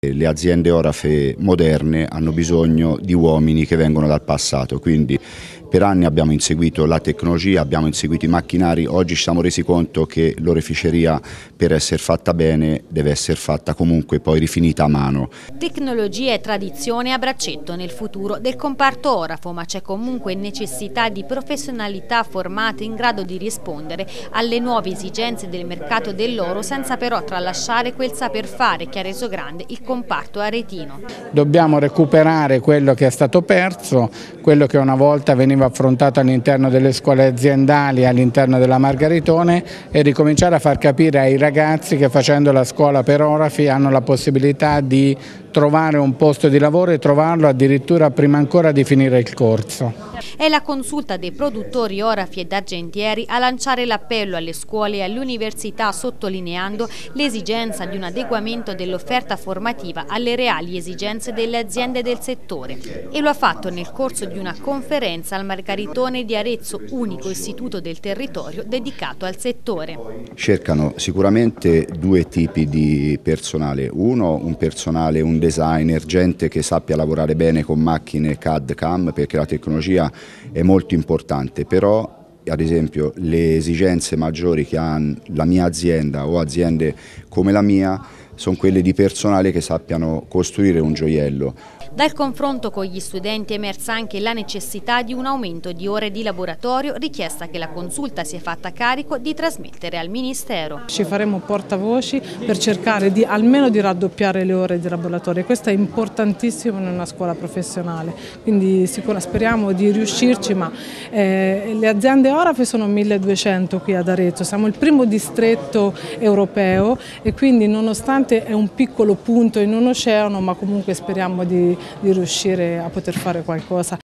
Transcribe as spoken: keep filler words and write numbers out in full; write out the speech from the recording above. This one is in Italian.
Le aziende orafe moderne hanno bisogno di uomini che vengono dal passato, quindi per anni abbiamo inseguito la tecnologia, abbiamo inseguito i macchinari, oggi ci siamo resi conto che l'oreficeria per essere fatta bene deve essere fatta comunque poi rifinita a mano. Tecnologia e tradizione a braccetto nel futuro del comparto orafo, ma c'è comunque necessità di professionalità formate in grado di rispondere alle nuove esigenze del mercato dell'oro senza però tralasciare quel saper fare che ha reso grande il comparto aretino. Dobbiamo recuperare quello che è stato perso, quello che una volta veniva affrontato all'interno delle scuole aziendali, all'interno della Margaritone, e ricominciare a far capire ai ragazzi che facendo la scuola per orafi hanno la possibilità di trovare un posto di lavoro e trovarlo addirittura prima ancora di finire il corso. È la consulta dei produttori orafi ed argentieri a lanciare l'appello alle scuole e alle università, sottolineando l'esigenza di un adeguamento dell'offerta formativa alle reali esigenze delle aziende del settore. E lo ha fatto nel corso di una conferenza al Margaritone di Arezzo, unico istituto del territorio dedicato al settore. Cercano sicuramente due tipi di personale, uno un personale, un designer, gente che sappia lavorare bene con macchine C A D C A M, perché la tecnologia è molto importante, però ad esempio le esigenze maggiori che ha la mia azienda o aziende come la mia sono quelle di personale che sappiano costruire un gioiello. Dal confronto con gli studenti è emersa anche la necessità di un aumento di ore di laboratorio, richiesta che la consulta si è fatta carico di trasmettere al Ministero. Ci faremo portavoci per cercare di almeno di raddoppiare le ore di laboratorio, questo è importantissimo in una scuola professionale, quindi sicura, speriamo di riuscirci, ma eh, le aziende orafe sono milleduecento qui ad Arezzo, siamo il primo distretto europeo e quindi nonostante è un piccolo punto in un oceano, ma comunque speriamo di di riuscire a poter fare qualcosa.